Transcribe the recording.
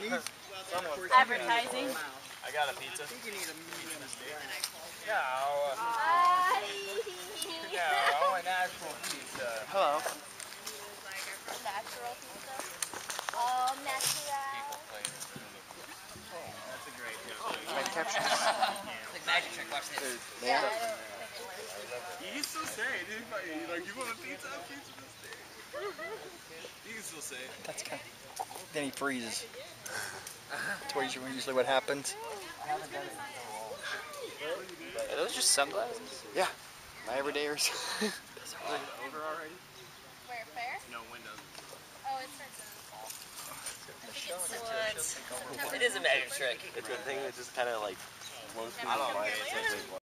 Advertising. I got a pizza. Yeah, I want natural pizza. Hello. Natural pizza. All natural. That's a great joke. Can I capture this? Like magic trick, watch this. Yeah. You can still say it, dude. Like, you want a pizza? Pizza this day. You can still say it. That's kind of... Then he freezes. That's usually what happens. Are those just sunglasses? Yeah. My everydayers. Is it over already? Where, fair? No, windows. Oh, it's for What? It is a magic trick. It's a thing that just kind of like flows through your mind. It's like, wait, what?